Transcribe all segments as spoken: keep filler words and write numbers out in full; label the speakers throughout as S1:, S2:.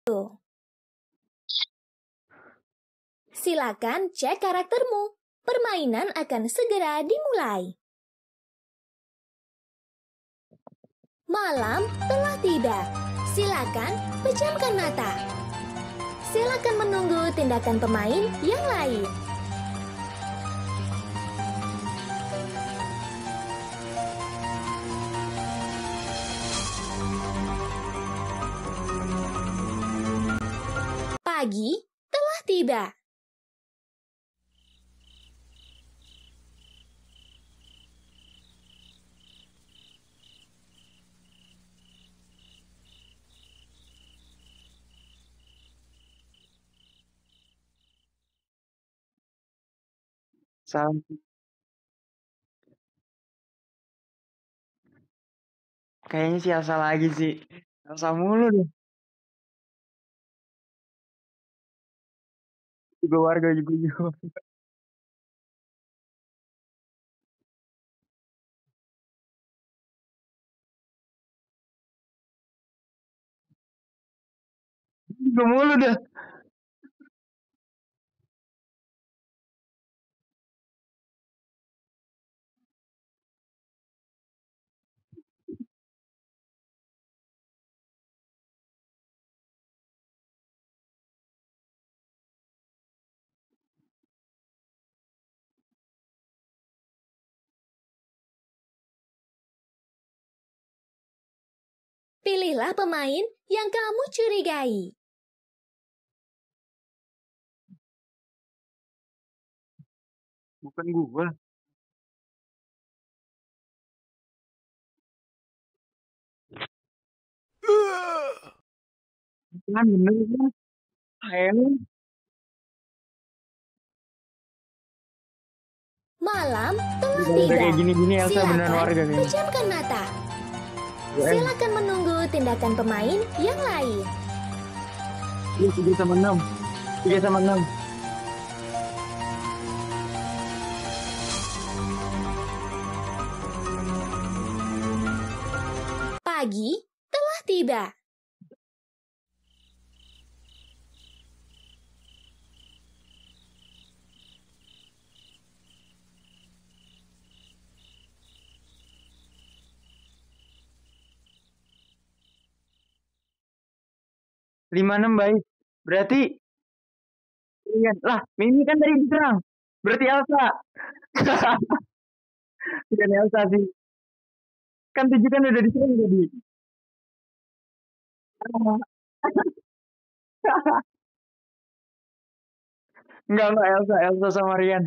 S1: Silakan cek karaktermu. Permainan akan segera dimulai. Malam telah tiba. Silakan pejamkan mata. Silakan menunggu tindakan pemain yang lain. Pagi telah tiba.
S2: Salam. Kayaknya si Elsa lagi sih. Elsa mulu deh. Juga warga juga juga. Juga mulu dah.
S1: Pilihlah pemain yang kamu curigai.
S2: Bukan gua. Kan bener kan? Ayo.
S1: Malam telah
S2: Kalau udah
S1: tiba.
S2: kayak gini-gini Elsa beneran
S1: Silakan
S2: warga kayaknya.
S1: pejamkan mata.
S2: Ya,
S1: Silakan menunggu tindakan pemain yang lain.
S2: Iya, tiga sama enam. Tiga sama enam.
S1: Pagi telah tiba.
S2: Lima enam baik. Berarti iya lah, Mimi kan tadi diserang. Berarti Elsa. Bukan Elsa sih. Kan tujuh kan udah diserang tadi. Enggak, enggak Elsa, Elsa sama Rian.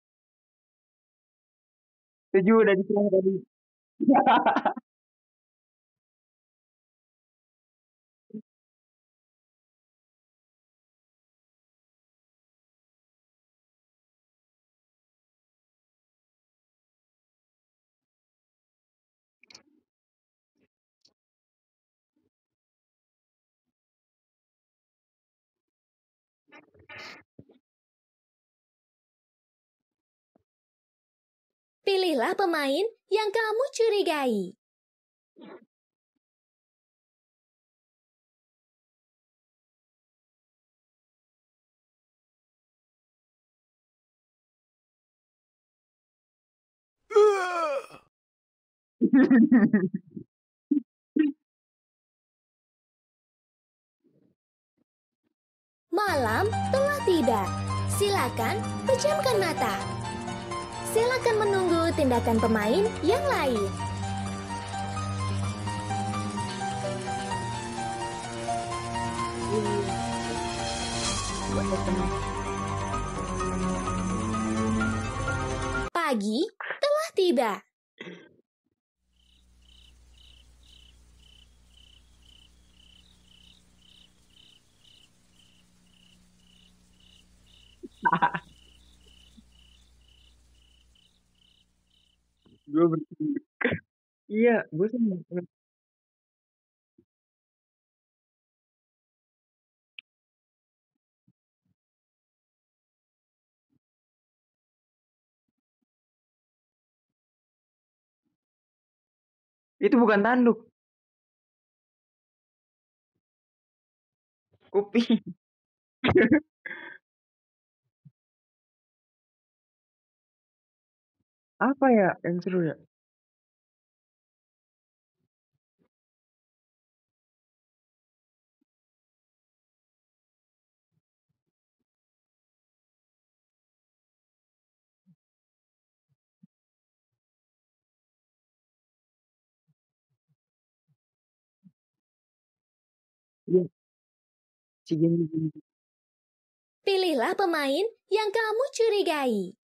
S2: Tujuh udah diserang tadi.
S1: Pilihlah pemain yang kamu curigai. Malam telah tiba. Silakan pejamkan mata. Silakan menunggu tindakan pemain yang lain. Pagi telah tiba.
S2: Gue bertiga. Iya, gue sama. Itu bukan tanduk. Kuping. Apa ya yang seru ya? Iya. Si Genji.
S1: Pilihlah pemain yang kamu curigai.